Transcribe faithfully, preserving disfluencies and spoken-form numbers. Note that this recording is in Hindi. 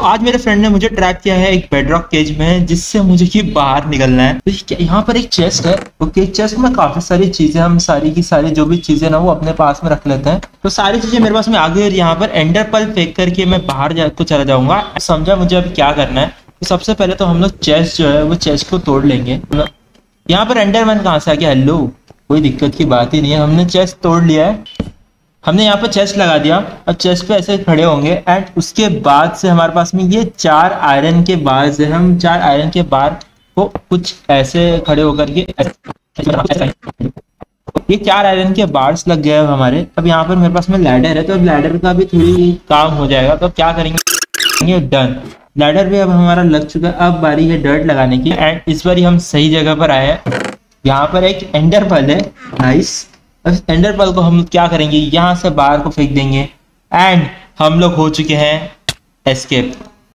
आज मेरे फ्रेंड ने मुझे ट्रैप किया है एक बेडरॉक केज में, जिससे मुझे कि बाहर निकलना है। तो यहाँ पर एक चेस्ट है, ओके चेस्ट में काफी सारी चीजें, हम सारी की सारी जो भी चीजें ना वो अपने पास में रख लेते हैं। तो सारी चीजें मेरे पास में आ गई और यहाँ पर एंडर पर्ल फेंक करके मैं बाहर जा को चला जाऊंगा। समझा मुझे अब क्या करना है। तो सबसे पहले तो हम लोग चेस्ट जो है वो चेस्ट को तोड़ लेंगे। यहाँ पर एंडरमैन कहाँ से आ गया? हेलो, कोई दिक्कत की बात ही नहीं है, हमने चेस्ट तोड़ लिया है। हमने यहाँ पर चेस्ट लगा दिया और चेस्ट पे ऐसे खड़े होंगे एंड उसके बाद से हमारे पास में ये चार आयरन के बार्स है। हम चार आयरन के बार को कुछ ऐसे खड़े होकर के ये चार आयरन के बार्स लग गए हमारे। अब यहाँ पर मेरे पास में लैडर है, तो अब लैडर का भी थोड़ी काम हो जाएगा। तो अब क्या करेंगे, डन, लैडर भी अब हमारा लग चुका है। अब बारी है डर्ट लगाने की एंड इस बार हम सही जगह पर आए हैं। यहाँ पर एक एंडर पर्ल है, नाइस। एंडर पर्ल को हम क्या करेंगे, यहाँ से बाहर को फेंक देंगे एंड हम लोग हो चुके हैं एस्केप।